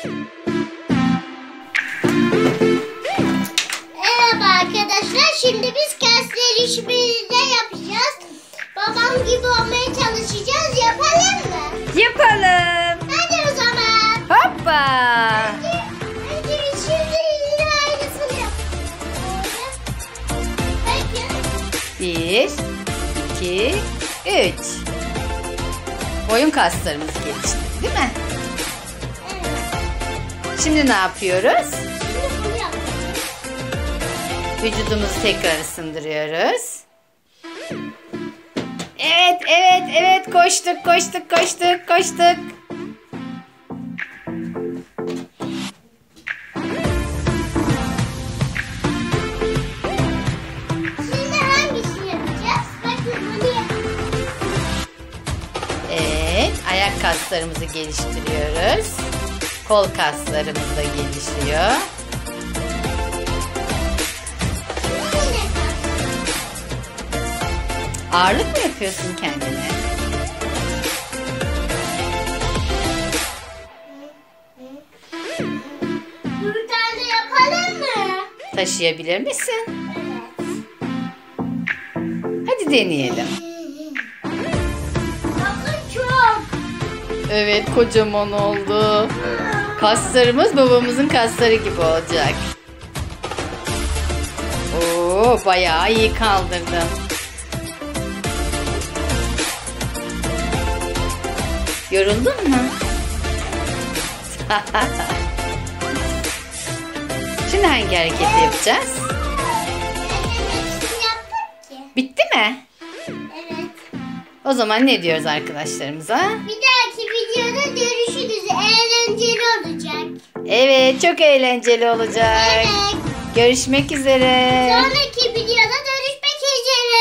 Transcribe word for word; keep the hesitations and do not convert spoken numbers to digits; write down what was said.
Merhaba arkadaşlar. Şimdi biz kasları işbirliğinde yapacağız. Babam gibi olmaya çalışacağız. Yapalım mı? Yapalım. Hadi o zaman. Hoppa. Önce, önce şimdi yine aynısını yap. Peki. Bir, iki, üç. Boyun kaslarımız gelişti, değil mi? Evet. Şimdi ne yapıyoruz? Şimdi bunu yapalım. Vücudumuzu tekrar ısındırıyoruz. Evet, evet, evet. Koştuk, koştuk, koştuk, koştuk. Şimdi hangisini yapacağız? Bakın bunu yapalım. Evet, ayak kaslarımızı geliştiriyoruz. Kol kaslarımız da gelişiyor. Bu ne kas? Ağırlık mı yapıyorsun kendine? Buradan da yapalım mı? Taşıyabilir misin? Evet. Hadi deneyelim. Bakın çok. Evet, kocaman oldu. Kaslarımız babamızın kasları gibi olacak. Oo, bayağı iyi kaldırdın. Yoruldun mu? Şimdi hangi hareketi yapacağız? Hepsini yaptık ki. Bitti mi? Evet. O zaman ne diyoruz arkadaşlarımıza? Bir dahaki videoda görüşürüz. Eğlenceli olacak. Evet, çok eğlenceli olacak. Evet. Görüşmek üzere. Sonraki videoda görüşmek üzere.